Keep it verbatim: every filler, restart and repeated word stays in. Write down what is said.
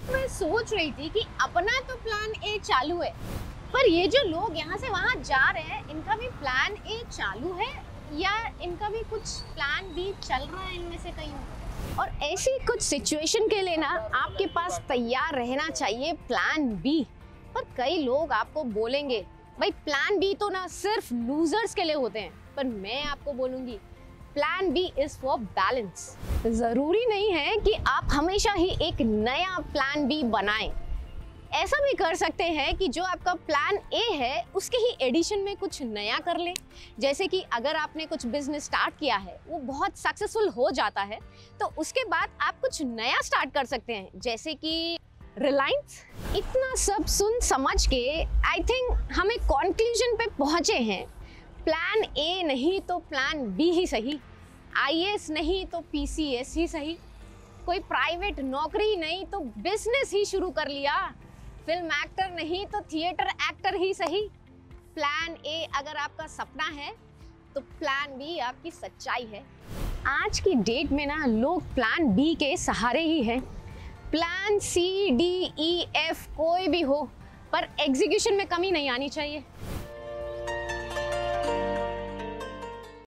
मैं सोच रही थी कि अपना तो प्लान ए चालू है, पर ये जो लोग यहाँ से वहाँ जा रहे हैं, इनका भी प्लान ए चालू है या इनका भी कुछ प्लान बी चल रहा है इनमें से कहीं। और ऐसी कुछ सिचुएशन के लिए ना आपके पास तैयार रहना चाहिए प्लान बी। पर कई लोग आपको बोलेंगे भाई प्लान बी तो ना सिर्फ लूजर्स के लिए होते हैं, पर मैं आपको बोलूंगी plan B is for balance. जरूरी नहीं है कि आप हमेशा ही एक नया प्लान बी बनाएं। ऐसा भी कर सकते हैं कि जो आपका प्लान ए है उसके ही एडिशन में कुछ नया कर ले। जैसे कि अगर आपने कुछ बिजनेस स्टार्ट किया है, वो बहुत सक्सेसफुल हो जाता है, तो उसके बाद आप कुछ नया स्टार्ट कर सकते हैं, जैसे कि रिलायंस। इतना सब सुन समझ के आई थिंक हम एक कंक्लूजन पे पहुंचे हैं, प्लान ए नहीं तो प्लान बी ही सही, आई ए एस नहीं तो पी सी एस ही सही, कोई प्राइवेट नौकरी नहीं तो बिजनेस ही शुरू कर लिया, फिल्म एक्टर नहीं तो थिएटर एक्टर ही सही। प्लान ए अगर आपका सपना है तो प्लान बी आपकी सच्चाई है। आज की डेट में ना लोग प्लान बी के सहारे ही हैं। Plan C D E F कोई भी हो, पर एग्जीक्यूशन में कमी नहीं आनी चाहिए।